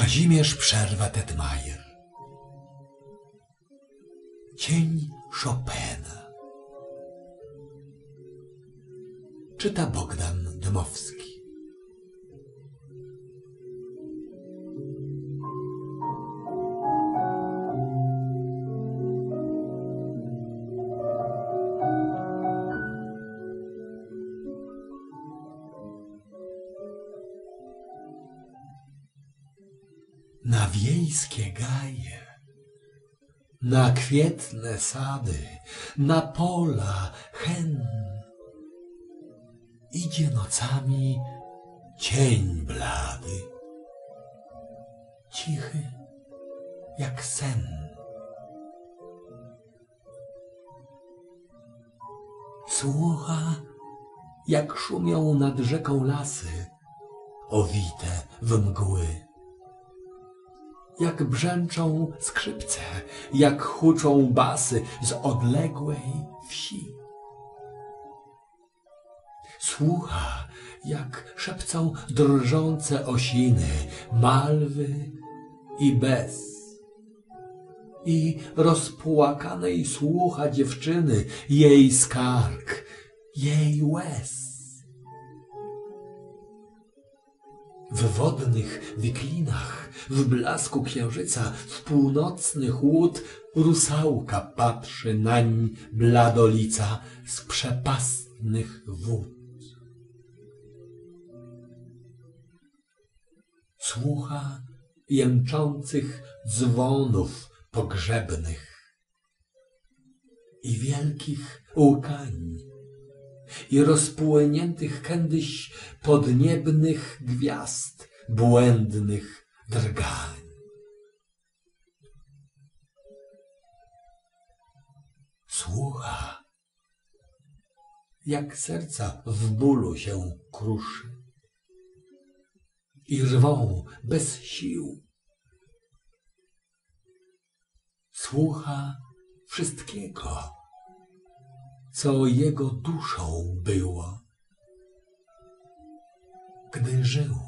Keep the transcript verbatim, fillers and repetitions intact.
Kazimierz Przerwa-Tetmajer. Cień Chopina. Czyta Bogdan Dmowski. Na wiejskie gaje, na kwietne sady, na pola hen idzie nocami cień blady, cichy jak sen. Słucha, jak szumią nad rzeką lasy, owite w mgły. Jak brzęczą skrzypce, jak huczą basy z odległej wsi. Słucha, jak szepcą drżące osiny, malwy i bez. I rozpłakanej słucha dziewczyny, jej skarg, jej łez. W wodnych wiklinach, w blasku księżyca, w północny chłód rusałka patrzy nań bladolica z przepastnych wód. Słucha jęczących dzwonów pogrzebnych i wielkich łkań, i rozpłyniętych kiedyś podniebnych gwiazd, błędnych drgań. Słucha, jak serca w bólu się kruszy i rwą bez sił. Słucha wszystkiego, co jego duszą było, gdy żył.